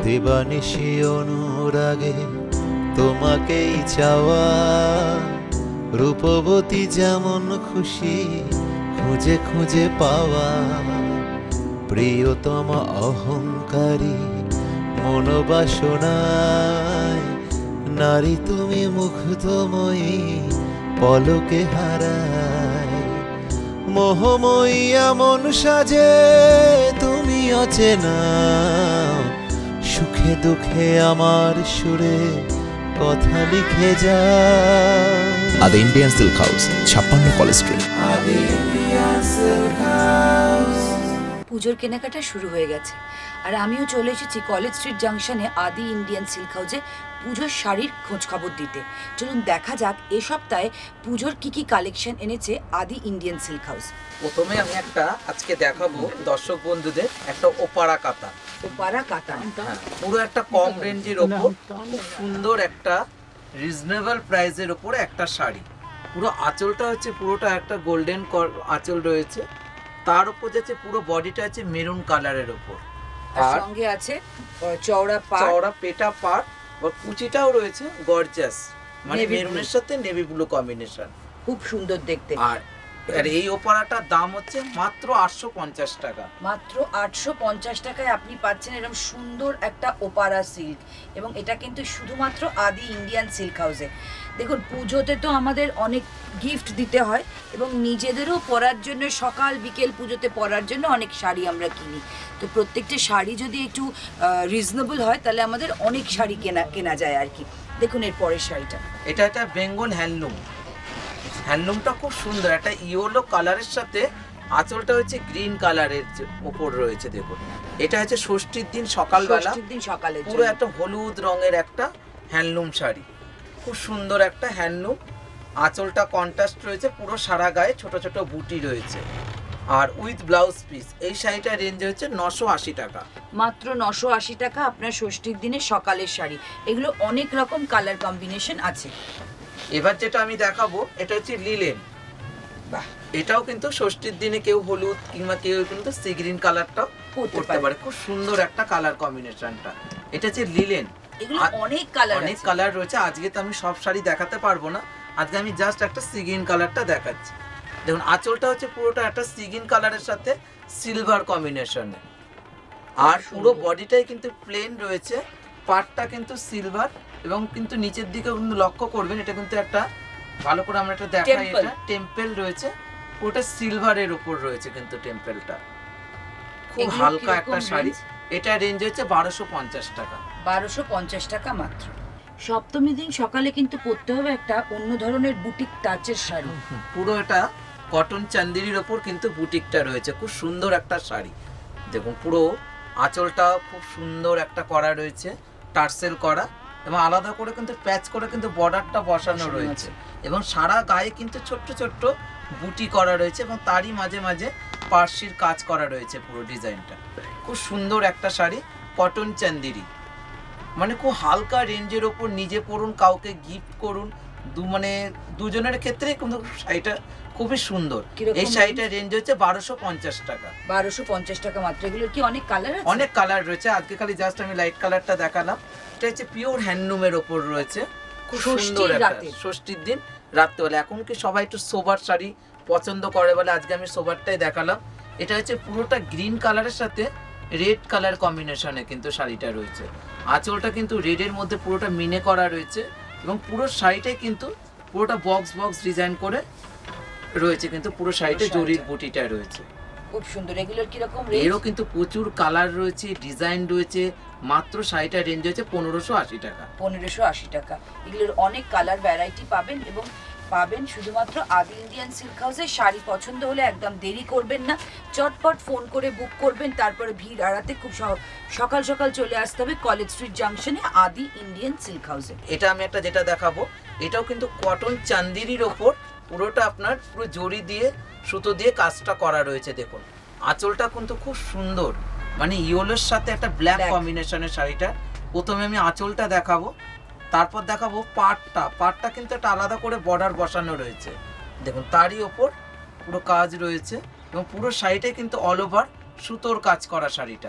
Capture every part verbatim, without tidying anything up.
দিবানিশি অনুরাগে তোমাকেই চাওয়া, রূপবতী যেমন খুশি খুঁজে খুঁজে পাওয়া, প্রিয়তম অহংকারী মনোবাসনায় নারী তুমি মুগ্ধময়ী পলকে হারায়, মোহময়ী এমন সাজে তুমি অচেনা, সুখে দুঃখে আমার সুরে কথা লিখে যাও। আদি ইন্ডিয়ান সিল্ক হাউস, ছাপ্পান্ন College Street. Adi Indian Silk House. পুজোর কেনাকাটা শুরু হয়ে গেছে, আর আমিও চলে এসেছি কলেজ স্ট্রিট জাংশনে আদি ইন্ডিয়ান সিল্ক হাউসে পুজোর শাড়ির খোঁজ খবর দিতে। চলুন দেখা যাক এ সপ্তাহে পুজোর কি কি কালেকশন এনেছে আদি ইন্ডিয়ান সিল্ক হাউস। প্রথমে আমি একটা আজকে দেখাবো দর্শক বন্ধুদের একটা ওপারা কাতান। ওপারা কাতান পুরো একটা কম রেঞ্জের ওপর খুব সুন্দর একটা রিজনেবল প্রাইসের ওপরে একটা শাড়ি। পুরো আঁচলটা হচ্ছে পুরোটা একটা গোল্ডেন আঁচল রয়েছে, তার উপর যাচ্ছে পুরো বডিটা আছে মেরুন কালারের ওপর, আর সঙ্গে আছে চওড়া পাড়, চওড়া পেটা পাড়, আর কুচিটাও রয়েছে গর্জাস, মানে মেরুনের সাথে নেভি ব্লু কম্বিনেশন, খুব সুন্দর দেখতে। আর আর এই ওপারাটার দাম হচ্ছে মাত্র আটশো পঞ্চাশ টাকা। মাত্র আটশো পঞ্চাশ টাকায় আপনি পাচ্ছেন এরকম সুন্দর একটা ওপারা সিল্ক, এবং এটা কিন্তু শুধুমাত্র আদি ইন্ডিয়ান সিল্ক হাউসে। দেখুন পুজোতে তো আমাদের অনেক গিফট দিতে হয়, এবং নিজেদেরও পরার জন্য সকাল বিকেল পুজোতে পরার জন্য অনেক শাড়ি আমরা কিনি। তো প্রত্যেকটা শাড়ি যদি একটু রিজনেবল হয় তাহলে আমাদের অনেক শাড়ি কেনা কেনা যায় আর কি। দেখুন এর পরের শাড়িটা, এটা একটা বেঙ্গল হ্যান্ডলুম। হ্যান্ডলুমটা খুব সুন্দর, একটা ইয়েলো কালারের সাথে আঁচলটা হচ্ছে গ্রিন কালারের উপর রয়েছে। দেখুন এটা হচ্ছে ষষ্ঠীর দিন সকালবেলা, দিন সকালে পুরো একটা হলুদ রঙের একটা হ্যান্ডলুম শাড়ি, খুব সুন্দর একটা হ্যান্ডলুম। আঁচলটা কন্ট্রাস্ট রয়েছে, পুরো সারা গায়ে ছোট ছোট বুটি রয়েছে, আর উইথ ব্লাউজ পিস। এই শাড়িটার রেঞ্জ হচ্ছে নশো আশি টাকা। মাত্র নশো আশি টাকা আপনার ষষ্ঠীর দিনে সকালের শাড়ি। এগুলো অনেক রকম কালার কম্বিনেশন আছে। এবার যেটা আমি দেখাবো এটা হচ্ছে লিলেন। বাহ, এটাও কিন্তু ষষ্ঠীর দিনে কেউ হলুদ কিংবা কেউ কিন্তু সি গ্রিন কালারটাও করতে পারে, খুব সুন্দর একটা কালার কম্বিনেশনটা। এটা হচ্ছে লিলেন, এগুলো অনেক কালার অনেক কালার রয়েছে। আজকে তো আমি সব শাড়ি দেখাতে পারবো না, আজকে আমি জাস্ট একটা সি গ্রিন কালারটা দেখাচ্ছি। দেখুন আঁচলটা হচ্ছে পুরোটা একটা সি গ্রিন কালারের সাথে সিলভার কম্বিনেশনে, আর পুরো বডিটাই কিন্তু প্লেন রয়েছে, পাটটা কিন্তু সিলভার, এবং কিন্তু নিচের দিকে কিন্তু লক্ষ্য করবেন এটা কিন্তু একটা ভালো করে আমরা একটা দেখাই, এটা টেম্পল রয়েছে, পুরোটা সিলভারের উপর রয়েছে কিন্তু টেম্পলটা। খুব হালকা একটা শাড়ি, এটা রেঞ্জ হচ্ছে বারোশো পঞ্চাশ টাকা। বারোশো পঞ্চাশ টাকা মাত্র। সপ্তমী দিন সকালে কিন্তু পরতে হবে একটা অন্য ধরনের বুটিক টাচের শাড়ি। পুরো এটা কটন চান্দেরির ওপর কিন্তু বুটিকটা রয়েছে, খুব সুন্দর একটা শাড়ি। দেখুন পুরো আঁচলটা খুব সুন্দর একটা করা রয়েছে, টার্সেল করা, এবং আলাদা করে কিন্তু প্যাচ করে কিন্তু বর্ডারটা বসানো রয়েছে, এবং সারা গায়ে কিন্তু ছোট্ট ছোট্ট বুটি করা রয়েছে, এবং তারই মাঝে মাঝে পার্সির কাজ করা রয়েছে। পুরো ডিজাইনটা খুব সুন্দর একটা শাড়ি, কটন চান্দেরি, মানে খুব হালকা রেঞ্জের ওপর, নিজে পরুন কাউকে গিফট করুন, দু মানে দুজনের ক্ষেত্রে কিন্তু শাড়িটা খুবই সুন্দর। এই শাড়িটার রেঞ্জ হচ্ছে বারোশো পঞ্চাশ টাকা। বারোশো পঞ্চাশ টাকা মাত্র। এগুলোর কি অনেক কালার আছে? অনেক কালার রয়েছে, আজকে খালি জাস্ট আমি লাইট কালারটা দেখালাম। এটা হচ্ছে পিওর হ্যান্ডলুমের ওপর রয়েছে, খুব সুন্দর একটা ষষ্ঠীর দিন রাত্রেবেলা। এখন কি সবাই একটু সোবার শাড়ি পছন্দ করে বলে আজকে আমি সোবারটাই দেখালাম। এটা হচ্ছে পুরোটা গ্রিন কালারের সাথে রেড কালার কম্বিনেশনে কিন্তু শাড়িটা রয়েছে। আঁচলটা কিন্তু রেডের মধ্যে পুরোটা মিনে করা রয়েছে, এবং পুরো শাড়িটাই কিন্তু পুরোটা বক্স বক্স ডিজাইন করে রয়েছে, কিন্তু পুরো শাড়িতে জরির বুটিটা রয়েছে, খুব সুন্দর। এগুলোর কি রকম রেঞ্জ? এরও কিন্তু প্রচুর কালার রয়েছে, ডিজাইন রয়েছে। মাত্র শাড়িটার রেঞ্জ হচ্ছে পনেরোশো আশি টাকা। পনেরোশো আশি টাকা। এগুলোর অনেক কালার ভ্যারাইটি পাবেন, এবং পাবেন শুধুমাত্র আদি ইন্ডিয়ান সিল্ক হাউসে। শাড়ি পছন্দ হলে একদম দেরি করবেন না, চটপট ফোন করে বুক করবেন, তারপরে ভিড় এড়াতে খুব সকাল সকাল চলে আসতে হবে কলেজ স্ট্রিট জাংশনে আদি ইন্ডিয়ান সিল্ক হাউসে। এটা আমি একটা যেটা দেখাবো, এটাও কিন্তু কটন চান্দেরির ওপর পুরোটা আপনার পুরো জরি দিয়ে সুতো দিয়ে কাজটা করা রয়েছে। দেখুন আঁচলটা কিন্তু খুব সুন্দর, মানে ইয়েলোর সাথে একটা ব্ল্যাক কম্বিনেশনের শাড়িটা। প্রথমে আমি আঁচলটা দেখাবো, তারপর দেখাবো পাটটা। পাটটা কিন্তু একটা আলাদা করে বর্ডার বসানো রয়েছে, দেখুন তারই ওপর পুরো কাজ রয়েছে, এবং পুরো শাড়িটাই কিন্তু অল ওভার সুতোর কাজ করা শাড়িটা।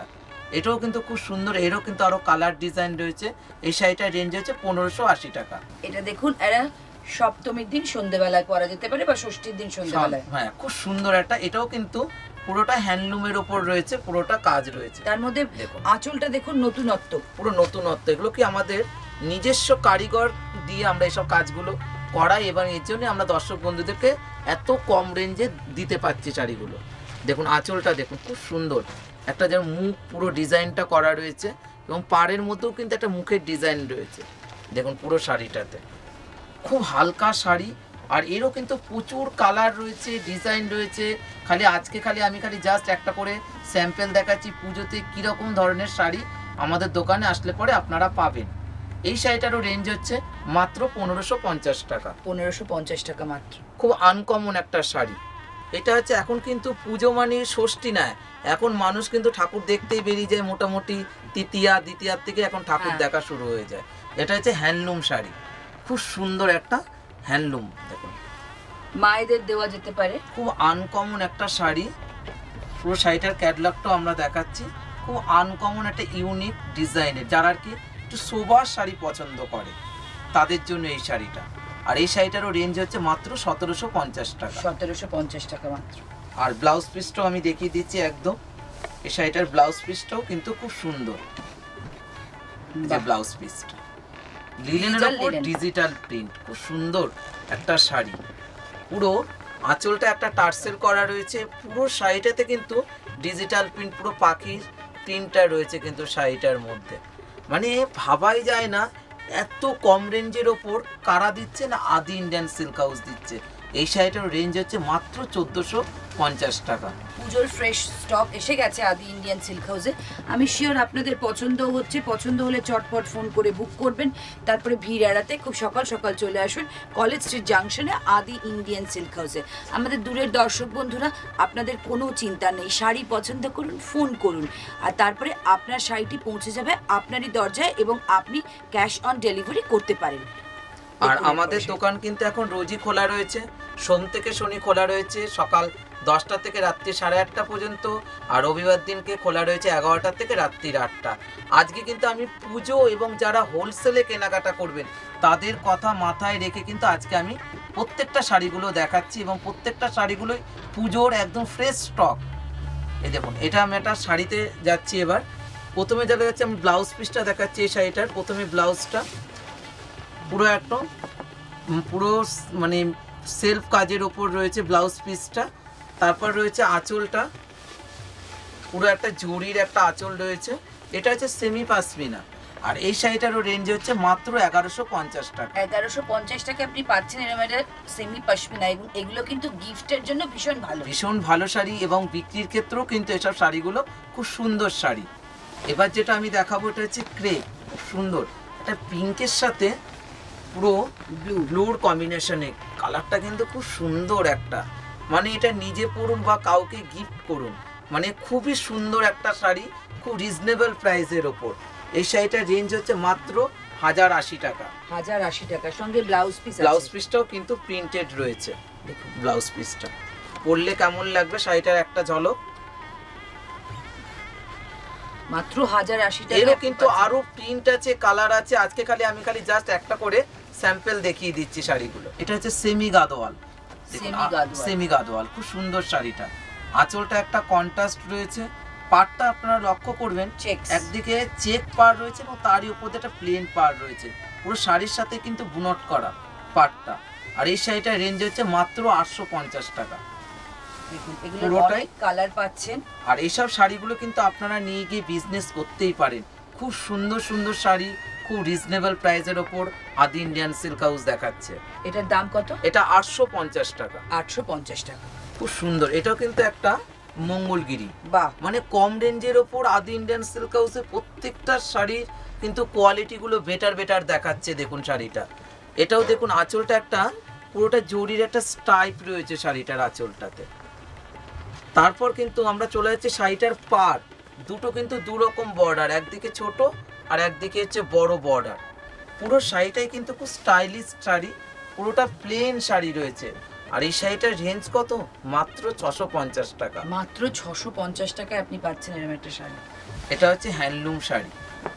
এটাও কিন্তু খুব সুন্দর, এরও কিন্তু আরো কালার ডিজাইন রয়েছে। এই শাড়িটার রেঞ্জ হচ্ছে পনেরোশো আশি টাকা। এটা দেখুন, এরা সপ্তমীর দিন সন্ধ্যেবেলায় পরা যেতে পারে বা ষষ্ঠীর দিন সন্ধ্যেবেলায়। হ্যাঁ, খুব সুন্দর একটা, এটাও কিন্তু পুরোটা হ্যান্ডলুমের ওপর রয়েছে, পুরোটা কাজ রয়েছে। তার মধ্যে আঁচলটা দেখুন নতুনত্ব, পুরো নতুনত্ব। এগুলো কি আমাদের নিজস্ব কারিগর দিয়ে আমরা এসব কাজগুলো করাই, এবং এর জন্য আমরা দর্শক বন্ধুদেরকে এত কম রেঞ্জে দিতে পারছি শাড়িগুলো। দেখুন আঁচলটা দেখুন, খুব সুন্দর একটা, যেন মুখ পুরো ডিজাইনটা করা রয়েছে, এবং পাড়ের মধ্যেও কিন্তু একটা মুখের ডিজাইন রয়েছে। দেখুন পুরো শাড়িটাতে খুব হালকা শাড়ি, আর এরও কিন্তু প্রচুর কালার রয়েছে, ডিজাইন রয়েছে। খালি আজকে খালি আমি খালি জাস্ট একটা করে স্যাম্পেল দেখাচ্ছি পুজোতে কীরকম ধরনের শাড়ি আমাদের দোকানে আসলে পরে আপনারা পাবেন। এই শাড়িটারও রেঞ্জ হচ্ছে মাত্র পনেরোশো পঞ্চাশ টাকা। পনেরোশো পঞ্চাশ টাকা মাত্র। খুব আনকমন একটা শাড়ি। এটা হচ্ছে এখন কিন্তু পুজো মানে ষষ্ঠী নয়, এখন মানুষ কিন্তু ঠাকুর দেখতেই বেরিয়ে যায়, মোটামুটি তৃতীয়া দ্বিতীয়ার থেকে এখন ঠাকুর দেখা শুরু হয়ে যায়। এটা হচ্ছে হ্যান্ডলুম শাড়ি, খুব সুন্দর একটা হ্যান্ডলুম। দেখুন মায়েদের দেওয়া যেতে পারে, খুব আনকমন একটা শাড়ি। পুরো শাড়িটার ক্যাটালগটাও আমরা দেখাচ্ছি। খুব আনকমন একটা ইউনিক ডিজাইনের, যারা আর কি একটু সোবার শাড়ি পছন্দ করে তাদের জন্য এই শাড়িটা। আর এই শাড়িটারও রেঞ্জ হচ্ছে মাত্র সতেরোশো পঞ্চাশ টাকা। সতেরোশো পঞ্চাশ টাকা মাত্র। আর ব্লাউজ পিসটাও আমি দেখিয়ে দিচ্ছি একদম। এই শাড়িটার ব্লাউজ পিসটাও কিন্তু খুব সুন্দর। যে ব্লাউজ পিসটা লিনেনের উপর ডিজিটাল প্রিন্ট, খুব সুন্দর একটা শাড়ি। পুরো আঁচলটা একটা টার্সেল করা রয়েছে, পুরো শাড়িটাতে কিন্তু ডিজিটাল প্রিন্ট, পুরো পাখির প্রিন্টটা রয়েছে কিন্তু শাড়িটার মধ্যে। মানে ভাবাই যায় না এত কম রেঞ্জের ওপর কারা দিচ্ছে, না আদি ইন্ডিয়ান সিল্ক হাউস দিচ্ছে। এই শাড়িটার রেঞ্জ হচ্ছে মাত্র চোদ্দোশো পঞ্চাশ টাকা। পুজোর ফ্রেশ স্টক এসে গেছে আদি ইন্ডিয়ান সিল্ক হাউসে। আমি শিওর আপনাদের পছন্দ হচ্ছে, পছন্দ হলে চটপট ফোন করে বুক করবেন, তারপরে ভিড় এড়াতে খুব সকাল সকাল চলে আসুন কলেজ স্ট্রিট জাংশনে আদি ইন্ডিয়ান সিল্ক হাউসে। আমাদের দূরের দর্শক বন্ধুরা, আপনাদের কোনো চিন্তা নেই, শাড়ি পছন্দ করুন, ফোন করুন, আর তারপরে আপনার শাড়িটি পৌঁছে যাবে আপনারই দরজায়, এবং আপনি ক্যাশ অন ডেলিভারি করতে পারেন। আর আমাদের দোকান কিন্তু এখন রোজই খোলা রয়েছে, সোম থেকে শনি খোলা রয়েছে সকাল দশটা থেকে রাত্রি সাড়ে আটটা পর্যন্ত, আর রবিবার দিনকে খোলা রয়েছে এগারোটা থেকে রাত্রির আটটা। আজকে কিন্তু আমি পুজো এবং যারা হোলসেলে কেনাকাটা করবেন তাদের কথা মাথায় রেখে কিন্তু আজকে আমি প্রত্যেকটা শাড়িগুলো দেখাচ্ছি, এবং প্রত্যেকটা শাড়িগুলোই পুজোর একদম ফ্রেশ স্টক। এই দেখুন, এটা আমি একটা শাড়িতে যাচ্ছি এবার। প্রথমে যেটা যাচ্ছে আমি ব্লাউজ পিসটা দেখাচ্ছি এই শাড়িটার। প্রথমে ব্লাউজটা পুরো একদম পুরো মানে সেলফ কাজের ওপর রয়েছে ব্লাউজ পিসটা। তারপর রয়েছে আঁচলটা, পুরো একটা জরির একটা আঁচল রয়েছে। এটা হচ্ছে সেমি পাশমিনা, আর এই শাড়িটারও রেঞ্জ হচ্ছে মাত্র এগারোশো পঞ্চাশ টাকা। এগারোশো পঞ্চাশ টাকা আপনি পাচ্ছেন এরকম একটা সেমি পাশমিনা, এবং এগুলো কিন্তু গিফটের জন্য ভীষণ ভালো, ভীষণ ভালো শাড়ি, এবং বিক্রির ক্ষেত্রেও কিন্তু এসব শাড়িগুলো খুব সুন্দর শাড়ি। এবার যেটা আমি দেখাবো এটা হচ্ছে ক্রেপ, খুব সুন্দর একটা পিঙ্কের সাথে পুরো ব্লু ব্লুর কম্বিনেশনে, কালারটা কিন্তু খুব সুন্দর একটা, মানে এটা নিজে পরুন বা কাউকে গিফট করুন, মানে খুবই সুন্দর একটা শাড়ি, খুব রিজনেবল প্রাইসের ওপর। এই শাড়িটার রেঞ্জ হচ্ছে মাত্র হাজার আশি টাকা। হাজার আশি টাকার সঙ্গে ব্লাউজ পিস, ব্লাউজ পিসটাও কিন্তু প্রিন্টেড রয়েছে। দেখুন ব্লাউজ পিসটা পরলে কেমন লাগবে, শাড়িটার একটা ঝলক। মাত্র হাজার আশি টাকা। এরও কিন্তু আরো প্রিন্ট আছে, কালার আছে। আজকে খালি আমি খালি জাস্ট একটা করে স্যাম্পল দেখিয়ে দিচ্ছি শাড়িগুলো। এটা হচ্ছে সেমি গাদোয়াল, সেমি গাদোয়াল, খুব সুন্দর শাড়িটা। আঁচলটা একটা কন্ট্রাস্ট রয়েছে, পাড়টা আপনারা লক্ষ্য করবেন একদিকে চেক পাড় রয়েছে এবং তারই উপর একটা প্লেন পাড় রয়েছে, পুরো শাড়ির সাথে কিন্তু বুনট করা পাড়টা। আর এই শাড়িটার রেঞ্জ হচ্ছে মাত্র আটশো পঞ্চাশ টাকা। পুরোটাই কালার পাচ্ছেন। আর এইসব শাড়িগুলো কিন্তু আপনারা নিয়ে গিয়ে বিজনেস করতেই পারেন। খুব সুন্দর সুন্দর শাড়ি, খুব রিজনেবল প্রাইসের ওপর আদি ইন্ডিয়ান সিল্ক হাউস দেখাচ্ছে। এটার দাম কত? এটা আটশো পঞ্চাশ টাকা। আটশো পঞ্চাশ টাকা, খুব সুন্দর। এটাও কিন্তু একটা মঙ্গলগিরি, বাহ, মানে কম রেঞ্জের ওপর আদি ইন্ডিয়ান সিল্ক হাউসে প্রত্যেকটা শাড়ির কিন্তু কোয়ালিটিগুলো বেটার বেটার দেখাচ্ছে। দেখুন শাড়িটা, এটাও দেখুন আঁচলটা একটা পুরোটা জরির একটা স্টাইপ রয়েছে শাড়িটার আঁচলটাতে। তারপর কিন্তু আমরা চলে যাচ্ছি শাড়িটার পাড়, দুটো কিন্তু দু রকম বর্ডার, একদিকে ছোট আর একদিকে হচ্ছে বড় বর্ডার। পুরো শাড়িটাই কিন্তু খুব স্টাইলিশ শাড়ি, পুরোটা প্লেন শাড়ি রয়েছে। আর এই শাড়িটার রেঞ্জ কত? মাত্র ছশো পঞ্চাশ টাকা। মাত্র ছশো পঞ্চাশ টাকায় আপনি পাচ্ছেন এরকম একটা শাড়ি। এটা হচ্ছে হ্যান্ডলুম শাড়ি।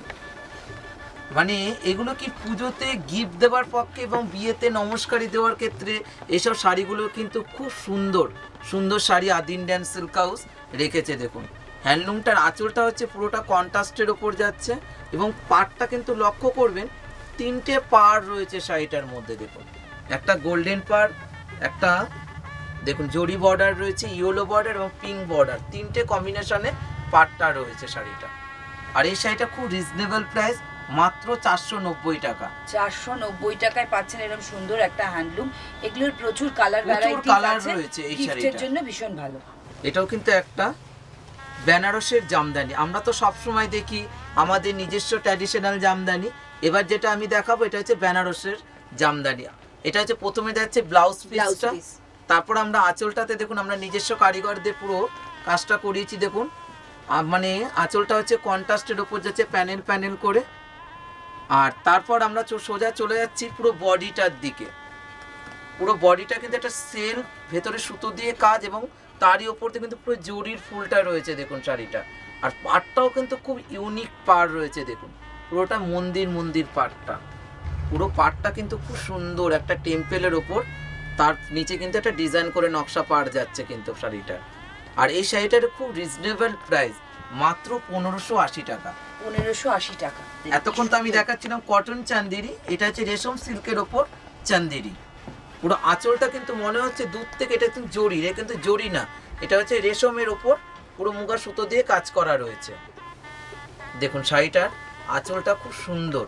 মানে এগুলো কি পুজোতে গিফট দেওয়ার পক্ষে এবং বিয়েতে নমস্কারী দেওয়ার ক্ষেত্রে এইসব শাড়িগুলো কিন্তু খুব সুন্দর সুন্দর শাড়ি আদি ইন্ডিয়ান সিল্ক হাউস রেখেছে। দেখুন হ্যান্ডলুমটার আঁচলটা হচ্ছে পুরোটা কন্ট্রাস্টের ওপর যাচ্ছে এবং পাড়টা কিন্তু লক্ষ্য করবেন তিনটে পাড় রয়েছে শাড়িটার মধ্যে। দেখুন একটা গোল্ডেন পাড়, একটা দেখুন জরি বর্ডার রয়েছে, ইয়েলো বর্ডার এবং পিঙ্ক বর্ডার, তিনটে কম্বিনেশনে পাড়টা রয়েছে শাড়িটা। আর এই শাড়িটা খুব রিজনেবল প্রাইস, মাত্র চারশো নব্বই টাকা। চারশো নব্বই টাকায় পাচ্ছেন এরকম সুন্দর একটা হ্যান্ডলুম। এগুলোর প্রচুর কালার প্রচুর ভ্যারাইটি কালার আছে, রয়েছে এই গিফটের শাড়িটার জন্য ভীষণ ভালো। এটাও কিন্তু একটা বেনারসের জামদানি। আমরা তো সব সময় দেখি আমাদের নিজস্ব ট্র্যাডিশনাল জামদানি, এবার যেটা আমি দেখাবো এটা হচ্ছে বেনারসের জামদানি। এটা হচ্ছে প্রথমে যাচ্ছে ব্লাউজ পিসটা, তারপর আমরা আঁচলটাতে দেখুন আমরা নিজস্ব কারিগরদের পুরো কাজটা করিয়েছি। দেখুন মানে আঁচলটা হচ্ছে কন্ট্রাস্টের উপর যাচ্ছে প্যানেল প্যানেল করে, আর তারপর আমরা সোজা চলে যাচ্ছি পুরো বডিটার দিকে। পুরো বডিটা কিন্তু একটা সেলফ, ভেতরে সুতো দিয়ে কাজ এবং তারই ওপর দিয়ে কিন্তু পুরো জরির ফুলটা রয়েছে দেখুন শাড়িটা। আর পাড়টাও কিন্তু খুব ইউনিক পাড় রয়েছে। দেখুন পুরোটা মন্দির মন্দির পাড়টা, পুরো পাড়টা কিন্তু খুব সুন্দর একটা টেম্পেলের ওপর, তার নিচে কিন্তু একটা ডিজাইন করে নকশা পাড় যাচ্ছে কিন্তু শাড়িটার। আর এই শাড়িটার খুব রিজনেবল প্রাইস, মাত্র পনেরোশো আশি টাকা। পনেরোশো আশি টাকা। এতক্ষণ তো আমি দেখাচ্ছিলাম কটন চান্দেরি, এটা হচ্ছে রেশম সিল্কের ওপর চান্দেরি। পুরো আঁচলটা কিন্তু মনে হচ্ছে দূর থেকে এটা কিন্তু জরি, এটা কিন্তু জরি না, এটা হচ্ছে রেশমের ওপর পুরো মুগা সুতো দিয়ে কাজ করা রয়েছে। দেখুন শাড়িটার আঁচলটা খুব সুন্দর,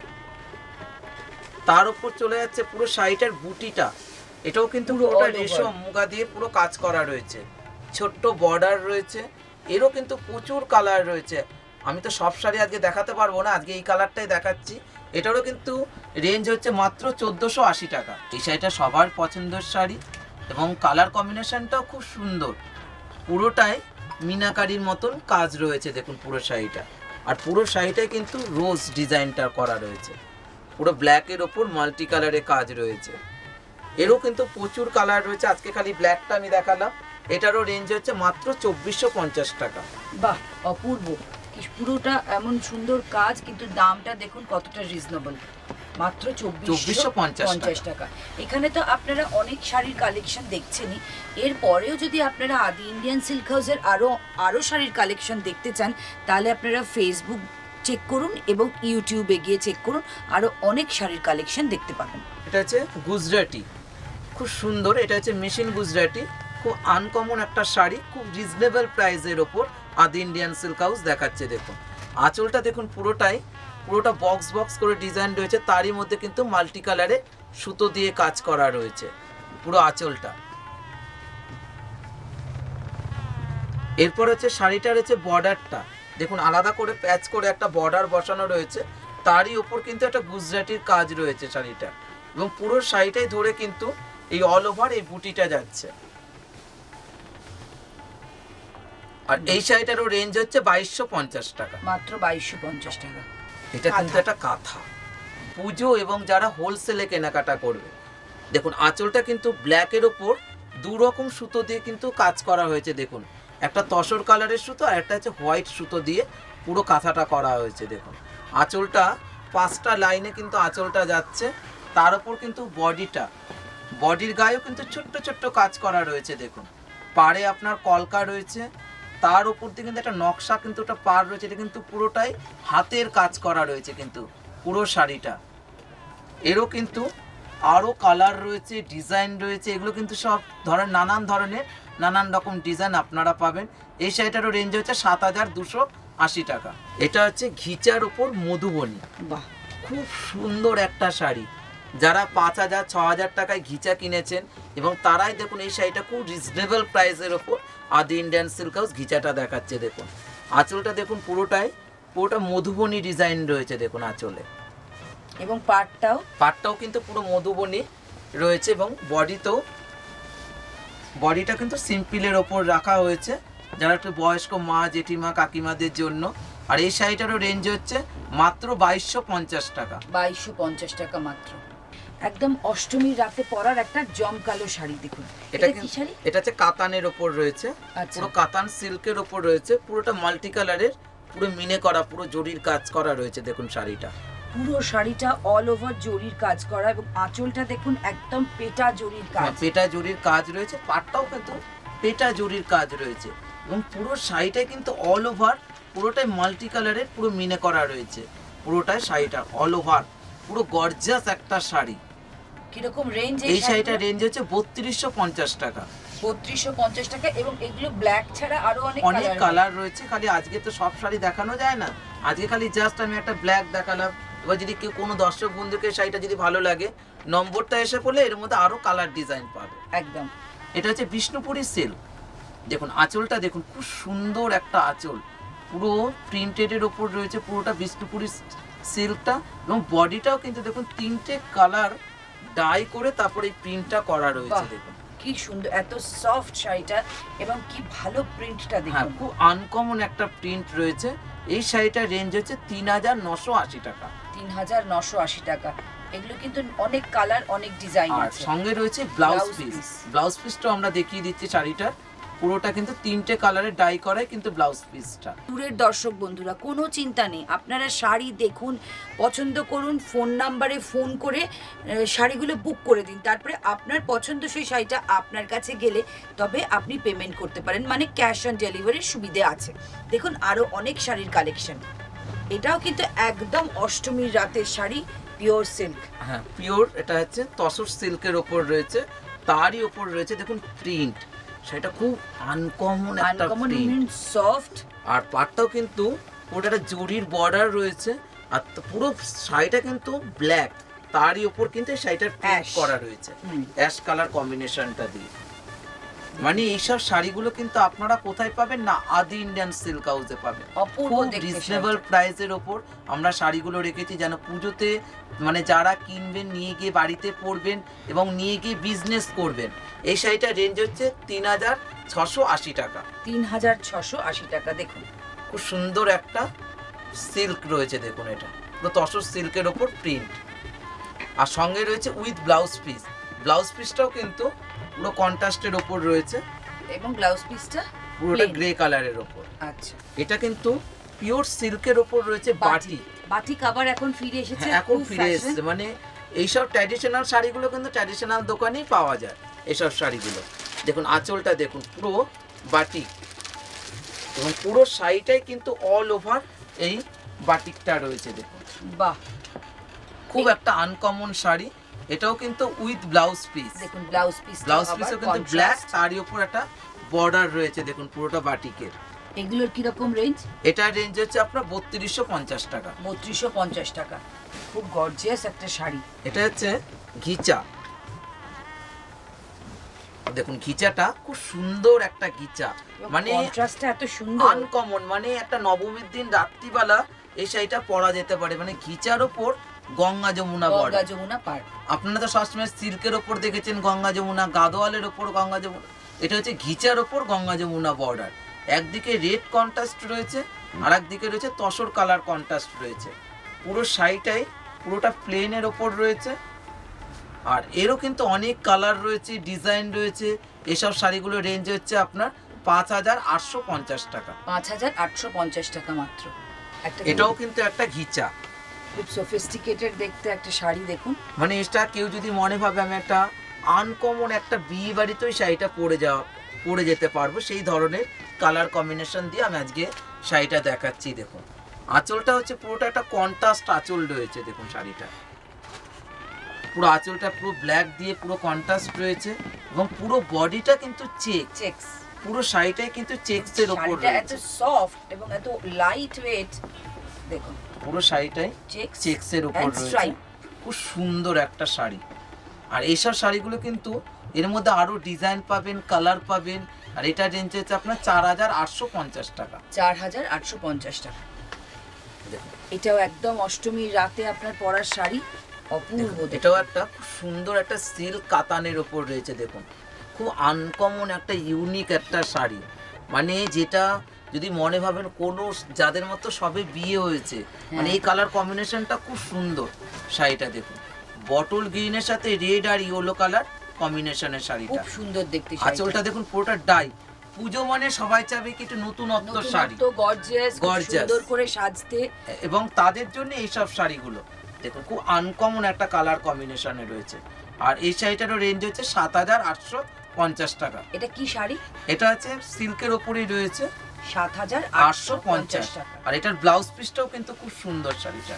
তার উপর চলে যাচ্ছে পুরো শাড়িটার বুটিটা, এটাও কিন্তু পুরোটা রেশম মুগা দিয়ে পুরো কাজ করা রয়েছে। ছোট্ট বর্ডার রয়েছে, এরও কিন্তু প্রচুর কালার রয়েছে। আমি তো সব শাড়ি আজকে দেখাতে পারবো না, আজকে এই কালারটাই দেখাচ্ছি। এটারও কিন্তু রেঞ্জ হচ্ছে মাত্র চোদ্দোশো আশি টাকা। এই শাড়িটা সবার পছন্দের শাড়ি এবং কালার কম্বিনেশনটাও খুব সুন্দর, পুরোটাই মিনাকারির মতন কাজ রয়েছে দেখুন পুরো শাড়িটা। আর পুরো শাড়িটাই কিন্তু রোজ ডিজাইনটা করা রয়েছে, পুরো ব্ল্যাকের ওপর মাল্টি কালারে কাজ রয়েছে। এরও কিন্তু প্রচুর কালার রয়েছে, আজকে খালি ব্ল্যাকটা আমি দেখালাম। এটারও রেঞ্জ হচ্ছে মাত্র চব্বিশশো পঞ্চাশ টাকা। বাহ, অপূর্ব, পুরোটা এমন সুন্দর কাজ, কিন্তু দামটা দেখুন কতটা রিজনেবল, মাত্র চব্বিশশো পঞ্চাশ টাকা। এখানে তো আপনারা অনেক শাড়ির কালেকশন দেখছেনই, এরপরেও যদি আপনারা আদি ইন্ডিয়ান সিল্ক হাউসের আরও আরও শাড়ির কালেকশন দেখতে চান তাহলে আপনারা ফেসবুক চেক করুন এবং ইউটিউবে গিয়ে চেক করুন, আরও অনেক শাড়ির কালেকশন দেখতে পাবেন। এটা হচ্ছে গুজরাটি, খুব সুন্দর, এটা হচ্ছে মেশিন গুজরাটি, খুব আনকমন একটা শাড়ি, খুব রিজনেবল প্রাইসের ওপর আদি ইন্ডিয়ান সিল্ক হাউস দেখাচ্ছে। দেখুন আঁচলটা দেখুন পুরোটাই পুরোটা বক্স বক্স করে ডিজাইন রয়েছে, তারই মধ্যে কিন্তু মাল্টি কালারে সুতো দিয়ে কাজ করা রয়েছে পুরো আঁচলটা। এরপর হচ্ছে শাড়িটার হচ্ছে বর্ডারটা দেখুন আলাদা করে প্যাচ করে একটা বর্ডার বসানো রয়েছে, তারই ওপর কিন্তু একটা গুজরাটির কাজ রয়েছে শাড়িটা, এবং পুরো শাড়িটাই ধরে কিন্তু এই অল ওভার এই বুটিটা যাচ্ছে। আর এই শাড়িটারও রেঞ্জ হচ্ছে বাইশশো পঞ্চাশ টাকা, মাত্র বাইশশো পঞ্চাশ টাকা। এটা কিন্তু একটা কাঁথা, পুজো এবং যারা হোলসেলে কেনাকাটা করবে। দেখুন আঁচলটা কিন্তু ব্ল্যাকের ওপর দু রকম সুতো দিয়ে কিন্তু কাজ করা হয়েছে। দেখুন একটা তসর কালারের সুতো আর একটা হচ্ছে হোয়াইট সুতো দিয়ে পুরো কাঁথাটা করা হয়েছে। দেখুন আঁচলটা পাঁচটা লাইনে কিন্তু আঁচলটা যাচ্ছে, তার উপর কিন্তু বডিটা, বডির গায়েও কিন্তু ছোট্ট ছোট্ট কাজ করা রয়েছে। দেখুন পাড়ে আপনার কলকা রয়েছে, তার উপর দিয়ে কিন্তু একটা নকশা কিন্তু একটা পাড় রয়েছে, এটা কিন্তু পুরোটাই হাতের কাজ করা রয়েছে কিন্তু পুরো শাড়িটা। এরও কিন্তু আরও কালার রয়েছে, ডিজাইন রয়েছে, এগুলো কিন্তু সব ধরেন নানান ধরনের নানান রকম ডিজাইন আপনারা পাবেন। এই শাড়িটারও রেঞ্জ হচ্ছে সাত হাজার দুশো আশি টাকা। এটা হচ্ছে ঘিচার উপর মধুবনী, বাহ খুব সুন্দর একটা শাড়ি। যারা পাঁচ হাজার ছ হাজার টাকায় ঘিচা কিনেছেন এবং তারাই দেখুন এই শাড়িটা খুব রিজনেবল প্রাইসের ওপর আদি ইন্ডিয়ান সিল্ক হাউস ঘিচাটা দেখাচ্ছে। দেখুন আঁচলটা দেখুন পুরোটাই পুরোটা মধুবনী ডিজাইন রয়েছে দেখুন আঁচলে, এবং পাটটাও পাটটাও কিন্তু পুরো মধুবনী রয়েছে, এবং বডিতেও বডিটা কিন্তু সিম্পলের ওপর রাখা হয়েছে যারা একটু বয়স্ক মা জেঠিমা কাকিমাদের জন্য। আর এই শাড়িটারও রেঞ্জ হচ্ছে মাত্র বাইশশো পঞ্চাশ টাকা। বাইশশো পঞ্চাশ টাকা মাত্র, একদম অষ্টমীর রাতে পরার একটা জমকালো শাড়ি। দেখুন এটা কি শাড়ি? এটা হচ্ছে কাতানের ওপর রয়েছে, পুরো কাতান সিল্কের ওপর রয়েছে, পুরোটা মাল্টি কালারের পুরো মিনে করা, পুরো জরির কাজ করা রয়েছে দেখুন শাড়িটা। পুরো শাড়িটা অল ওভার জরির কাজ করা এবং আঁচলটা দেখুন একদম পেটা জরির কাজ, পেটা জরির কাজ রয়েছে, পাটটাও কিন্তু পেটা জরির কাজ রয়েছে এবং পুরো শাড়িটা কিন্তু অল ওভার পুরোটাই মাল্টি কালারের পুরো মিনে করা রয়েছে, পুরোটাই শাড়িটা অল ওভার পুরো গর্জিয়াস একটা শাড়ি। কিরকম রেঞ্জ এই শাড়িটার রেঞ্জ হচ্ছে বত্রিশশো পঞ্চাশ টাকা। বত্রিশশো পঞ্চাশ টাকা এবং এগুলো ব্ল্যাক ছাড়া আরো অনেক অনেক কালার রয়েছে, খালি আজকে তো সব শাড়ি দেখানো যায় না, আজকে খালি জাস্ট আমি একটা ব্ল্যাক দেখালাম। এবার যদি কেউ কোনো দর্শক বন্ধুকে শাড়িটা যদি ভালো লাগে নম্বরটা এসে পড়লে এর মধ্যে আরো কালার ডিজাইন পাবে একদম। এটা হচ্ছে বিষ্ণুপুরি সিল্ক, দেখুন আঁচলটা দেখুন খুব সুন্দর একটা আঁচল, পুরো প্রিন্টেডের ওপর রয়েছে পুরোটা বিষ্ণুপুরি সিল্কটা এবং বডিটাও কিন্তু দেখুন তিনটে কালার ডাই করে তারপরে এই প্রিন্টটা করা রয়েছে। দেখুন কি সুন্দর, এত সফট শাড়িটা এবং কি ভালো প্রিন্টটা দেখুন। হ্যাঁ, খুব আনকমন একটা প্রিন্ট রয়েছে। এই শাড়িটার রেঞ্জ হচ্ছে তিন হাজার নশো আশি টাকা। তিন হাজার নশো আশি টাকা। এগুলো কিন্তু অনেক কালার অনেক ডিজাইন আছে। সঙ্গে রয়েছে ব্লাউজ পিস, ব্লাউজ পিসটাও আমরা দেখিয়ে দিচ্ছি। শাড়িটা পুরোটা কিন্তু তিনটে কালারের ডাই করায় কিন্তু ব্লাউজ পিসটা। দূরের দর্শক বন্ধুরা কোনো চিন্তা নেই, আপনারা শাড়ি দেখুন, পছন্দ করুন, ফোন নাম্বারে ফোন করে শাড়িগুলো বুক করে দিন, তারপরে আপনার পছন্দসই শাড়িটা আপনার কাছে গেলে তবে আপনি পেমেন্ট করতে পারেন, মানে ক্যাশ অন ডেলিভারির সুবিধে আছে। দেখুন আরও অনেক শাড়ির কালেকশন। এটাও কিন্তু একদম অষ্টমীর রাতের শাড়ি, পিওর সিল্ক। হ্যাঁ পিওর, এটা হচ্ছে তসর সিল্কের ওপর রয়েছে, তারই ওপর রয়েছে দেখুন প্রিন্ট। সেটা খুব আনকমন একটা প্রিন্ট, সফট, আর পাটটাও কিন্তু পুরোটা জরির বর্ডার রয়েছে আর পুরো শাড়িটা কিন্তু ব্ল্যাক, তারই ওপর কিন্তু শাড়িটার প্রিন্ট করা রয়েছে অ্যাশ কালার কম্বিনেশনটা দিয়ে। মানে এইসব শাড়িগুলো কিন্তু আপনারা কোথায় পাবেন না, আদি ইন্ডিয়ান সিল্ক হাউসে পাবেন। খুব রিজনেবল প্রাইসের ওপর আমরা শাড়িগুলো রেখেছি যেন পুজোতে মানে যারা কিনবেন নিয়ে গিয়ে বাড়িতে পরবেন এবং নিয়ে গিয়ে বিজনেস করবেন। এই শাড়িটার রেঞ্জ হচ্ছে তিন হাজার ছশো আশি টাকা। তিন হাজার ছশো আশি টাকা। দেখুন খুব সুন্দর একটা সিল্ক রয়েছে, দেখুন এটা পুরো তসর সিল্কের ওপর প্রিন্ট আর সঙ্গে রয়েছে উইথ ব্লাউজ পিস। ব্লাউজ পিসটাও কিন্তু পুরো কন্ট্রাস্টের ওপর রয়েছে এবং ব্লাউজ পিসটা পুরোটা গ্রে কালারের ওপর। আচ্ছা, এটা কিন্তু পিওর সিল্কের ওপর রয়েছে বাটি। বাটি কভার এখন ফিরে এসেছে, এখন ফিরে এসেছে। মানে এইসব ট্র্যাডিশনাল শাড়িগুলো কিন্তু ট্র্যাডিশনাল দোকানেই পাওয়া যায় এইসব শাড়িগুলো। দেখুন আঁচলটা দেখুন পুরো বাটি এবং পুরো শাড়িটাই কিন্তু অল ওভার এই বাটিকটা রয়েছে। দেখুন বাহ, খুব একটা আনকমন শাড়ি। এটাও কিন্তু উইথ ব্লাউজ পিস। দেখুন ব্লাউজ পিস, ব্লাউজ পিসও কিন্তু ব্ল্যাক, তারই উপর একটা বর্ডার রয়েছে দেখুন পুরোটা বাটিকের। এগুলোর কি রকম রেঞ্জ? এটার রেঞ্জ হচ্ছে আপনার বত্রিশশো পঞ্চাশ টাকা। বত্রিশশো পঞ্চাশ টাকা। খুব গর্জিয়াস একটা শাড়ি। এটা হচ্ছে ঘিচা, দেখুন ঘিচাটা খুব সুন্দর একটা ঘিচা, মানে কন্ট্রাস্টটা এত সুন্দর, আনকমন। মানে একটা নবমীর দিন রাত্রিবেলা এই শাড়িটা পরা যেতে পারে। মানে ঘিচার ওপর গঙ্গা যমুনা বর্ডার, গঙ্গা যমুনা পার। আপনারা তো সবসময় সিল্কের ওপর দেখেছেন গঙ্গা যমুনা, গাদোয়ালের ওপর গঙ্গা যমুনা, এটা হচ্ছে ঘিচার ওপর গঙ্গা যমুনা বর্ডার। একদিকে রেড কন্ট্রাস্ট রয়েছে আর একদিকে রয়েছে তসর কালার কন্ট্রাস্ট রয়েছে। পুরো শাড়িটাই পুরোটা প্লেনের ওপর রয়েছে আর এরও কিন্তু অনেক কালার রয়েছে, ডিজাইন রয়েছে। এসব শাড়িগুলো রেঞ্জ হচ্ছে আপনার পাঁচ হাজার আটশো পঞ্চাশ টাকা। পাঁচ হাজার আটশো পঞ্চাশ টাকা মাত্র। এটাও কিন্তু একটা ঘিচা, খুব সফিস্টিকেটেড দেখতে একটা শাড়ি। দেখুন মানে এটা কেউ যদি মনে ভাবে আমি একটা আনকমন একটা বিয়ে বাড়িতেও শাড়িটা পরে যাওয়া পরে যেতে পারবো, সেই ধরনের কালার কম্বিনেশন দিয়ে আমি আজকে শাড়িটা দেখাচ্ছি। দেখুন আঁচলটা হচ্ছে পুরোটা একটা কন্ট্রাস্ট আঁচল রয়েছে। দেখুন শাড়িটা পুরো আঁচলটা পুরো ব্ল্যাক দিয়ে পুরো কন্ট্রাস্ট রয়েছে এবং পুরো বডিটা কিন্তু চেক চেকস, পুরো শাড়িটাই কিন্তু চেকসের উপর রয়েছে। এত সফট এবং এত লাইট ওয়েট। দেখুন পুরো শাড়িটাই চেকস চেকসের উপর রয়েছে, খুব সুন্দর একটা শাড়ি। আর এইসব শাড়িগুলো কিন্তু এর মধ্যে আরো ডিজাইন পাবেন, কালার পাবেন। আর এটা রেঞ্জ হচ্ছে আপনার চার হাজার আটশো পঞ্চাশ টাকা। চার হাজার আটশো পঞ্চাশ টাকা। এটাও একদম অষ্টমীর রাতে আপনার পরার শাড়ি, অপূর্ব। এটাও একটা খুব সুন্দর একটা সিল্ক কাতানের ওপর রয়েছে। দেখুন খুব আনকমন একটা ইউনিক একটা শাড়ি, মানে যেটা যদি মনে ভাবেন কোনো যাদের মতো সবে বিয়ে হয়েছে, মানে এই কালার কম্বিনেশনটা খুব সুন্দর। শাড়িটা দেখুন বটল গ্রিনের সাথে রেড আর ইয়েলো কালার কম্বিনেশনের শাড়িটা খুব সুন্দর দেখতে। আঁচলটা দেখুন পুরোটা ডাই, পুজো মানে সবাই চাইবে কি একটু নতুনত্ব শাড়ি, গর্জিয়াস, সুন্দর করে সাজতে, এবং তাদের জন্য এইসব শাড়িগুলো দেখুন খুব আনকমন একটা কালার কম্বিনেশনে রয়েছে। আর এই শাড়িটারও রেঞ্জ হচ্ছে সাত হাজার আটশো পঞ্চাশ টাকা। এটা কি শাড়ি? এটা হচ্ছে সিল্কের ওপরেই রয়েছে, সাত হাজার আটশো পঞ্চাশ টাকা। আর এটার ব্লাউজ পিসটাও কিন্তু খুব সুন্দর, শাড়িটা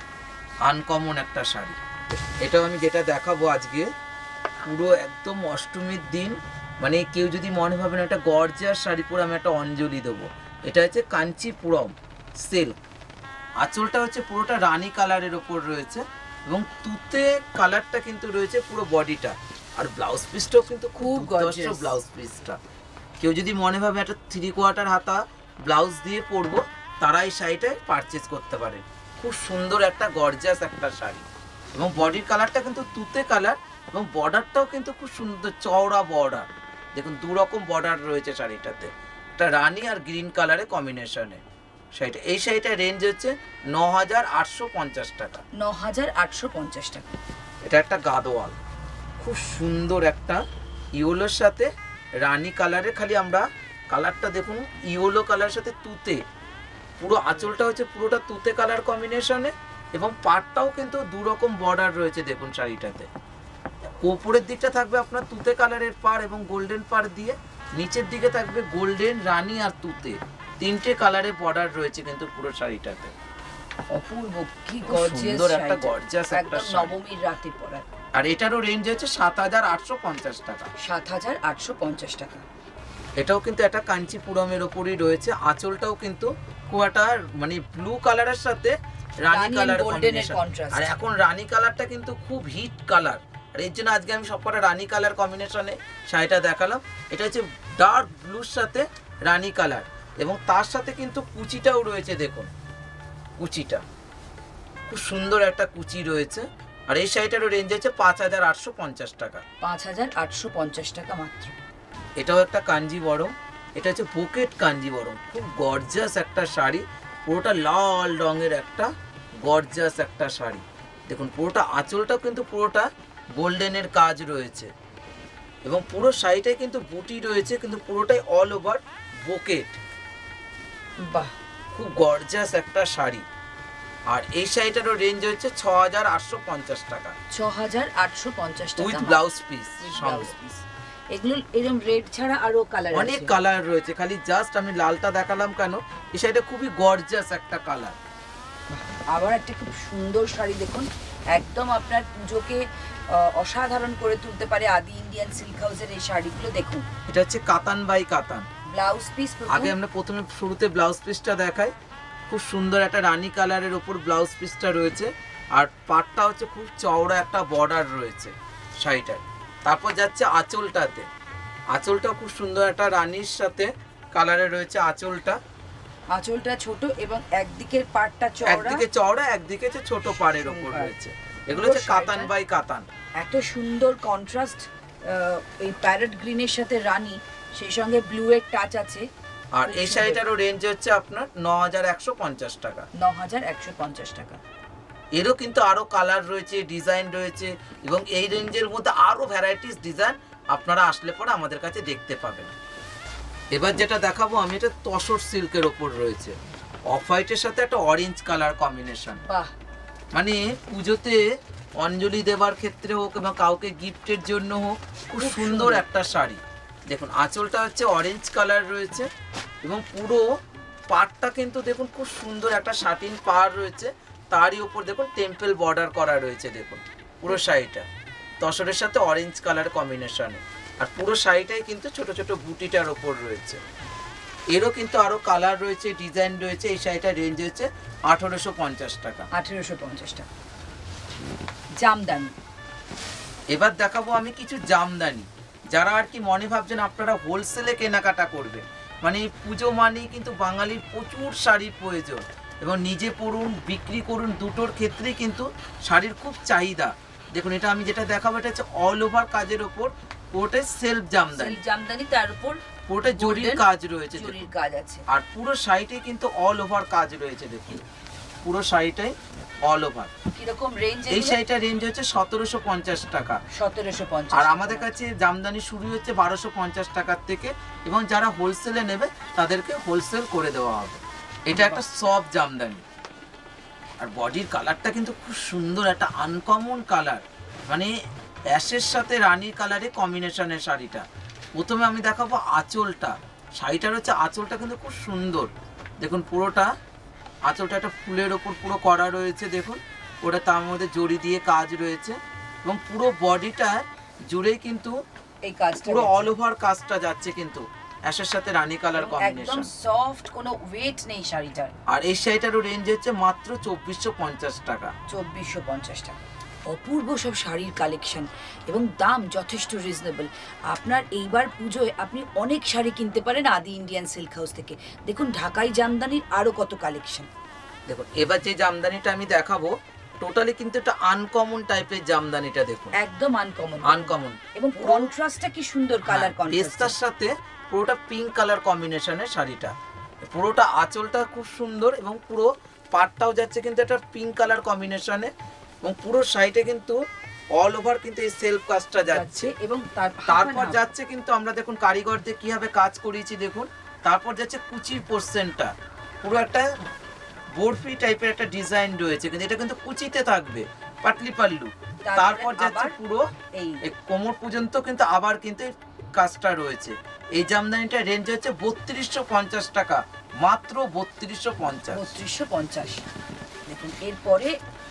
আনকমন একটা শাড়ি। এটাও আমি যেটা দেখাবো আজকে পুরো একদম অষ্টমীর দিন, মানে কেউ যদি মনে ভাবেন একটা গর্জিয়াস শাড়ি পরে আমি একটা অঞ্জলি দেবো, এটা হচ্ছে কাঞ্চিপুরম সিল্ক। আঁচলটা হচ্ছে পুরোটা রানী কালারের ওপর রয়েছে এবং তুতে কালারটা কিন্তু রয়েছে পুরো বডিটা। আর ব্লাউজ পিসটাও কিন্তু খুব গর্জিয়াস ব্লাউজ পিসটা। কেউ যদি মনে ভাবে একটা থ্রি কোয়ার্টার হাতা ব্লাউজ দিয়ে পরবো, তারা এই শাড়িটাই পারচেজ করতে পারে। খুব সুন্দর একটা গর্জিয়াস একটা শাড়ি, এবং বডির কালারটা কিন্তু তুতে কালার, এবং বর্ডারটাও কিন্তু খুব সুন্দর চওড়া বর্ডার। দেখুন দু রকম বর্ডার রয়েছে শাড়িটাতে, একটা রানী আর গ্রিন কালারের কম্বিনেশনে শাড়িটা। এই শাড়িটার রেঞ্জ হচ্ছে ন হাজার আটশো পঞ্চাশ টাকা। ন হাজার আটশো পঞ্চাশ টাকা। এটা একটা গাদোয়াল, খুব সুন্দর একটা ইয়েলোর সাথে রানী কালারের, খালি আমরা কালারটা দেখুন ইয়েলো কালারের সাথে তুতে, পুরো আঁচলটা হচ্ছে পুরোটা তুতে কালার কম্বিনেশনে, এবং পাড়টাও কিন্তু দু রকম বর্ডার রয়েছে দেখুন শাড়িটাতে। উপরের দিকটা থাকবে আপনার তুতে কালারের পাড় এবং গোল্ডেন পাড় দিয়ে, নিচের দিকে থাকবে গোল্ডেন, রানী আর তুতে, তিনটে কালারের বর্ডার রয়েছে কিন্তু পুরো শাড়িটাতে। অপূর্ব, কি গর্জিয়াস একটা গর্জিয়াস একটা নবমীর রাতে পরা। আর এটারও রেঞ্জ হচ্ছে সাত হাজার আটশো পঞ্চাশ টাকা। সাত হাজার আটশো পঞ্চাশ টাকা। এটাও কিন্তু একটা কাঞ্চিপুরমের ওপরই রয়েছে, আঁচলটাও কিন্তু খুব একটা মানে ব্লু কালারের সাথে রানী কালার কম্বিনেশন। আর এখন রানী কালারটা কিন্তু খুব হিট কালার, আর এর জন্য আজকে আমি সবকটা রানী কালার কম্বিনেশনে শাড়িটা দেখালাম। এটা হচ্ছে ডার্ক ব্লুর সাথে রানী কালার, এবং তার সাথে কিন্তু কুচিটাও রয়েছে, দেখুন কুচিটা খুব সুন্দর একটা কুচি রয়েছে। আর এই শাড়িটারও রেঞ্জ হচ্ছে পাঁচ হাজার আটশো পঞ্চাশ টাকা। পাঁচ হাজার আটশো পঞ্চাশ টাকা মাত্র। এটাও একটা কাঞ্জিবরম, এটা হচ্ছে পকেট কাঞ্জিবরম, খুব গর্জিয়াস একটা শাড়ি, পুরোটা লাল রঙের একটা গর্জিয়াস একটা শাড়ি। দেখুন পুরোটা আঁচলটাও কিন্তু পুরোটা গোল্ডেনের কাজ রয়েছে, এবং পুরো শাড়িটাই কিন্তু বুটি রয়েছে, কিন্তু পুরোটাই অল ওভার বোকেট। বাহ, খুব গর্জিয়াস একটা শাড়ি। আর এই শাড়িটারও রেঞ্জ হচ্ছে ছ হাজার আটশো পঞ্চাশ টাকা। ছ হাজার আটশো পঞ্চাশ টাকা with blouse piece. Blouse piece. এগুলো এরকম রেড ছাড়া আরো কালার আছে, অনেক কালার রয়েছে, খালি জাস্ট আমি লালটা দেখালাম কেন, এই শাড়িটা খুবই গর্জিয়াস একটা কালার। আবার একটা খুব সুন্দর শাড়ি দেখুন, একদম আপনার পুজোকে অসাধারণ করে তুলতে পারে আদি ইন্ডিয়ান সিল্ক হাউসের এই শাড়িগুলো। দেখুন এটা হচ্ছে কাতান বাই কাতান। ব্লাউজ পিস আগে আমরা প্রথমে শুরুতে ব্লাউজ পিসটা দেখাই, খুব সুন্দর একটা রানী কালারের ওপর ব্লাউজ পিসটা রয়েছে, আর পাটটা হচ্ছে খুব চওড়া একটা বর্ডার রয়েছে শাড়িটার। তারপর যাচ্ছে আঁচলটাতে, আঁচলটা খুব সুন্দর একটা রানীর সাথে কালারে রয়েছে আঁচলটা। আঁচলটা ছোট এবং একদিকের পাটটা চওড়া, একদিকে চওড়া একদিকে ছোট পাড়ের ওপর রয়েছে। এগুলো হচ্ছে কাতান বাই কাতান। এত সুন্দর কন্ট্রাস্ট, এই প্যারেট গ্রিনের সাথে রানী, সেই সঙ্গে ব্লু এর টাচ আছে। আর এই শাড়িটারও রেঞ্জ হচ্ছে আপনার ন হাজার একশো পঞ্চাশ টাকা। ন হাজার একশো পঞ্চাশ টাকা। এরও কিন্তু আরো কালার রয়েছে, ডিজাইন রয়েছে, এবং এই রেঞ্জের মধ্যে আরো ভ্যারাইটিস ডিজাইন আপনারা আসলে পরে আমাদের কাছে দেখতে পাবেন। এবার যেটা দেখাবো আমি, এটা তসর সিল্কের ওপর রয়েছে, অফ হোয়াইটের সাথে একটা অরেঞ্জ কালার কম্বিনেশন। বাহ, মানে পুজোতে অঞ্জলি দেবার ক্ষেত্রে হোক এবং কাউকে গিফটের জন্য হোক, খুব সুন্দর একটা শাড়ি। দেখুন আঁচলটা হচ্ছে অরেঞ্জ কালার রয়েছে, এবং পুরো পাড়টা কিন্তু দেখুন খুব সুন্দর একটা শাটিন পাড় রয়েছে, তারই উপর দেখুন টেম্পল বর্ডার করা রয়েছে। দেখুন পুরো শাড়িটা তসরের সাথে অরেঞ্জ কালার কম্বিনেশনে, আর পুরো শাড়িটাই কিন্তু ছোট ছোট বুটিটার ওপর রয়েছে। এরও কিন্তু আরো কালার রয়েছে, ডিজাইন রয়েছে। এই শাড়িটার রেঞ্জ হচ্ছে আঠারোশো পঞ্চাশ টাকা। আঠারোশো পঞ্চাশ টাকা। জামদানি, এবার দেখাবো আমি কিছু জামদানি, যারা আর কি মনে ভাবছেন আপনারা হোলসেলে কেনাকাটা করবেন, মানে পুজো মানেই কিন্তু বাঙালির প্রচুর শাড়ির প্রয়োজন, এবং নিজে পরুন বিক্রি করুন, দুটোর ক্ষেত্রেই কিন্তু শাড়ির খুব চাহিদা। দেখুন এটা আমি যেটা দেখাবো, এটা হচ্ছে অল ওভার কাজের ওপর, পুরোটাই সেলফ জামদানি। জামদানি তার উপর পুরোটা জরির কাজ রয়েছে, জরির কাজ আছে, আর পুরো শাড়িটাই কিন্তু অল ওভার কাজ রয়েছে। দেখুন পুরো শাড়িটাই অল ওভার। কিরকম রেঞ্জ? এই শাড়িটার রেঞ্জ হচ্ছে সতেরোশো পঞ্চাশ টাকা। সতেরোশো পঞ্চাশ। আর আমাদের কাছে জামদানি শুরু হচ্ছে বারোশো পঞ্চাশ টাকার থেকে, এবং যারা হোলসেলে নেবে তাদেরকে হোলসেল করে দেওয়া হবে। এটা একটা সফট জামদানি, আর বডির কালারটা কিন্তু খুব সুন্দর, একটা আনকমন কালার, মানে অ্যাশের সাথে রানীর কালারে কম্বিনেশনের শাড়িটা। প্রথমে আমি দেখাবো আঁচলটা। শাড়িটার হচ্ছে আঁচলটা কিন্তু খুব সুন্দর, দেখুন পুরোটা আঁচলটা একটা ফুলের ওপর পুরো করা রয়েছে, দেখুন ওটা তার মধ্যে জড়ি দিয়ে কাজ রয়েছে, এবং পুরো বডিটা জুড়েই কিন্তু এই কাজটা পুরো অল ওভার কাজটা যাচ্ছে কিন্তু অ্যাশের সাথে রানী কালার কম্বিনেশন। একদম সফট, কোনো ওয়েট নেই শাড়িটার। আর এই শাড়িটারও রেঞ্জ হচ্ছে মাত্র চব্বিশশো পঞ্চাশ টাকা। চব্বিশশো পঞ্চাশ টাকা। অপূর্ব সব শাড়ির কালেকশন এবং দাম যথেষ্ট রিজনেবল। আপনার এইবার পুজোয় আপনি অনেক শাড়ি কিনতে পারেন আদি ইন্ডিয়ান সিল্ক হাউস থেকে। দেখুন ঢাকাই জামদানির আরো কত কালেকশন। দেখুন এবার যে জামদানিটা আমি দেখাবো টোটালি কিন্তু একটা আনকমন টাইপের জামদানিটা, দেখুন একদম আনকমন আনকমন এবং কন্ট্রাস্টটা কি সুন্দর কালার কন্ট্রাস্ট। পেস্তার সাথে পুরোটা পিঙ্ক কালার কম্বিনেশনের শাড়িটা, পুরোটা আঁচলটা খুব সুন্দর এবং পুরো পাটটাও যাচ্ছে কিন্তু একটা পিঙ্ক কালার কম্বিনেশনে, এবং পুরো শাড়িতে কিন্তু অল ওভার কিন্তু এই সেলফ কাজটা যাচ্ছে। এবং তারপর যাচ্ছে কিন্তু আমরা দেখুন কারিগরদের কিভাবে কাজ করিয়েছি, দেখুন তারপর যাচ্ছে কুচির পোর্শনটা, পুরো একটা বরফি টাইপের একটা ডিজাইন রয়েছে, কিন্তু এটা কিন্তু কুচিতে থাকবে পাটলি পাল্লু। তারপর যাচ্ছে পুরো এই কোমর পর্যন্ত কিন্তু আবার কিন্তু কাজটা রয়েছে। এই জামদানিটার রেঞ্জ হচ্ছে বত্রিশশো পঞ্চাশ টাকা, মাত্র বত্রিশশো পঞ্চাশ। বত্রিশশো পঞ্চাশ। দেখুন এরপরে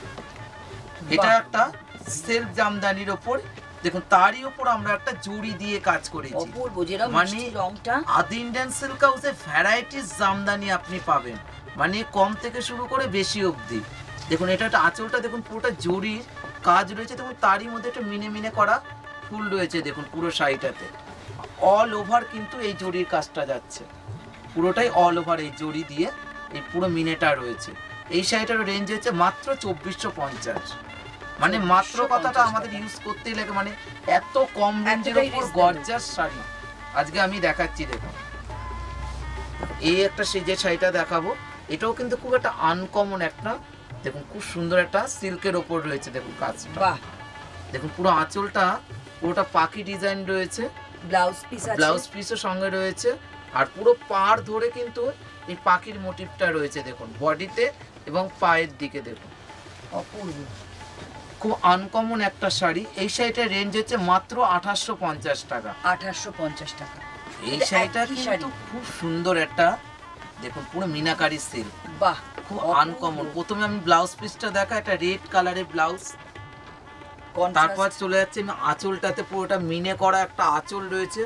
এটা একটা সেলফ জামদানির ওপর, দেখুন তারই উপর আমরা একটা জুড়ি দিয়ে কাজ করেছি। অপূর্ব, যেটা মানে রংটা আদি ইন্ডিয়ান সিল্ক হাউসে ভ্যারাইটিস জামদানি আপনি পাবেন, মানে কম থেকে শুরু করে বেশি অবধি। দেখুন এটা একটা আঁচলটা, দেখুন পুরোটা জরির কাজ রয়েছে, দেখুন তারই মধ্যে একটা মিনে মিনে করা ফুল রয়েছে, দেখুন পুরো শাড়িটাতে অল ওভার কিন্তু এই জরির কাজটা যাচ্ছে, পুরোটাই অল ওভার এই জরি দিয়ে এই পুরো মিনেটা রয়েছে। এই শাড়িটার রেঞ্জ হচ্ছে মাত্র চব্বিশশো পঞ্চাশ। মানে মাত্র কথাটা আমাদের ইউজ করতেই লাগে, মানে এত কম রেঞ্জের উপর গর্জাস শাড়ি আজকে আমি দেখাচ্ছি। দেখুন এই একটা সেই যে শাড়িটা দেখাবো, এটাও কিন্তু খুব একটা আনকমন একটা, দেখুন খুব সুন্দর একটা সিল্কের ওপর রয়েছে, দেখুন কাজটা, দেখুন পুরো আঁচলটা পুরোটা পাখি ডিজাইন রয়েছে, ব্লাউজ পিস আছে, ব্লাউজ পিসও সঙ্গে রয়েছে, আর পুরো পাড় ধরে কিন্তু এই পাখির মোটিভটা রয়েছে, দেখুন বডিতে এবং পায়ের দিকে। দেখুন অপূর্ব, খুব আনকমন একটা শাড়ি। এই শাড়িটার রেঞ্জ হচ্ছে মাত্র আঠাশশো পঞ্চাশ টাকা। আঠাশশো পঞ্চাশ টাকা। এই শাড়িটা কিন্তু খুব সুন্দর একটা, দেখুন পুরো মিনাকারি সিল্ক, বাহ খুব আনকমন। প্রথমে আমি ব্লাউজ পিসটা দেখা, একটা রেড কালারের ব্লাউজ, তারপর চলে যাচ্ছে আমি আঁচলটাতে পুরোটা মিনে করা একটা আঁচল রয়েছে,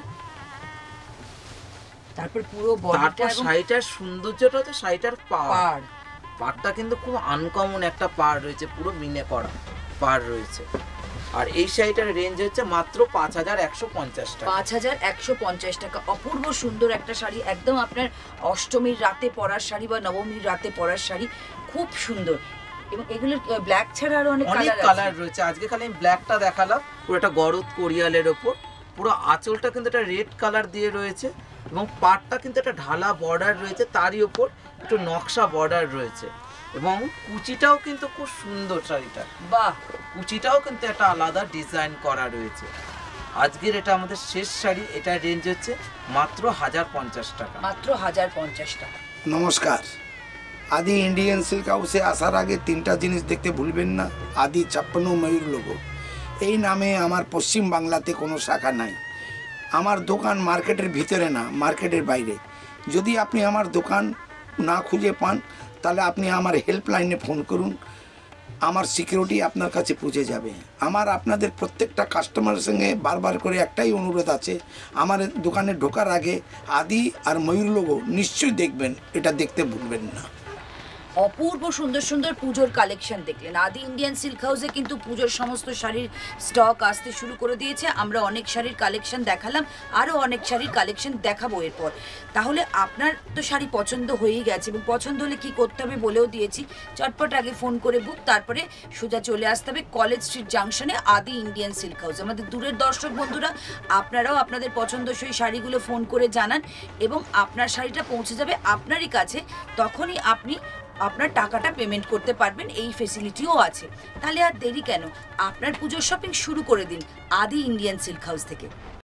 তারপর পুরো বডিটা, শাড়িটার সৌন্দর্যটা তো শাড়িটার পাড়, পাড়টা কিন্তু খুব আনকমন একটা পাড় রয়েছে, পুরো মিনে করা পাড় রয়েছে। আর এই শাড়িটার রেঞ্জ হচ্ছে মাত্র পাঁচ হাজার একশো পঞ্চাশ টাকা। পাঁচ হাজার একশো পঞ্চাশ টাকা। অপূর্ব সুন্দর একটা শাড়ি, একদম আপনার অষ্টমীর রাতে পরার শাড়ি বা নবমীর রাতে পরার শাড়ি, খুব সুন্দর। এবং এগুলোর ব্ল্যাক ছাড়া আরো অনেক কালার রয়েছে, আজকে খালি আমি ব্ল্যাকটা দেখালাম। পুরো একটা গরদ কোরিয়ালের ওপর, পুরো আঁচলটা কিন্তু একটা রেড কালার দিয়ে রয়েছে, এবং পাটটা কিন্তু একটা ঢালা বর্ডার রয়েছে, তারই ওপর একটু নকশা বর্ডার রয়েছে, এবং কুচিটাও কিন্তু খুব সুন্দর শাড়িটা, বাহ কুচিটাও কিন্তু একটা আলাদা ডিজাইন করা রয়েছে। আজকের এটা আমাদের শেষ শাড়ি, এটা রেঞ্জ হচ্ছে মাত্র হাজার পঞ্চাশ টাকা। মাত্র হাজার পঞ্চাশ টাকা। নমস্কার, আদি ইন্ডিয়ান সিল্ক হাউসে আসার আগে তিনটা জিনিস দেখতে ভুলবেন না। আদি ছাপ্পান্ন ময়ূর লোগো, এই নামে আমার পশ্চিম বাংলাতে কোনো শাখা নাই। আমার দোকান মার্কেটের ভিতরে না, মার্কেটের বাইরে। যদি আপনি আমার দোকান না খুঁজে পান তাহলে আপনি আমার হেল্পলাইনে ফোন করুন, আমার সিকিউরিটি আপনার কাছে পৌঁছে যাবে। আমার আপনাদের প্রত্যেকটা কাস্টমারের সঙ্গে বারবার করে একটাই অনুরোধ আছে, আমার দোকানে ঢোকার আগে আদি আর ময়ূর লোগো নিশ্চয়ই দেখবেন, এটা দেখতে ভুলবেন না। অপূর্ব সুন্দর সুন্দর পুজোর কালেকশন দেখলেন। আদি ইন্ডিয়ান সিল্ক হাউসে কিন্তু পুজোর সমস্ত শাড়ির স্টক আসতে শুরু করে দিয়েছে। আমরা অনেক শাড়ির কালেকশন দেখালাম, আরও অনেক শাড়ির কালেকশন দেখাবো এরপর। তাহলে আপনার তো শাড়ি পছন্দ হয়েই গেছে, এবং পছন্দ হলে কী করতে হবে বলেও দিয়েছি। চটপট আগে ফোন করে বুক, তারপরে সোজা চলে আসতে হবে কলেজ স্ট্রিট জাংশনে আদি ইন্ডিয়ান সিল্ক হাউস। আমাদের দূরের দর্শক বন্ধুরা, আপনারাও আপনাদের পছন্দসই শাড়িগুলো ফোন করে জানান, এবং আপনার শাড়িটা পৌঁছে যাবে আপনারই কাছে। তখনই আপনি আপনার টাকাটা পেমেন্ট করতে পারবেন, এই ফেসিলিটিও আছে। তাহলে আর দেরি কেন, আপনার পুজোর শপিং শুরু করে দিন আদি ইন্ডিয়ান সিল্ক হাউস থেকে।